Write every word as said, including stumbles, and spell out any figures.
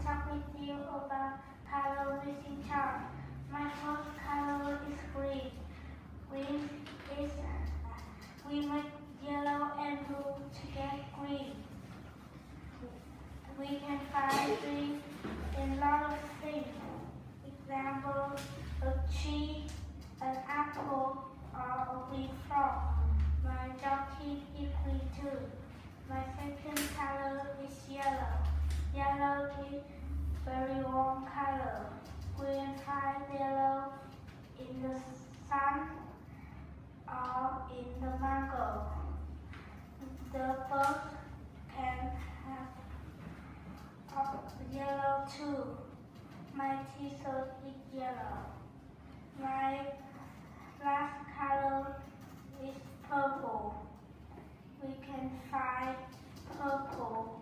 talk with you about color missing chart. My first color is green. Green is we make yellow and blue to get green. We can find green in a lot of things. Example, a tree, an apple, or a green frog. My jacket is green too. My second color is yellow. Yellow is very warm color. We can find yellow in the sun or in the mango. The bird can have yellow too. My t-shirt is yellow. My last color is purple. We can find purple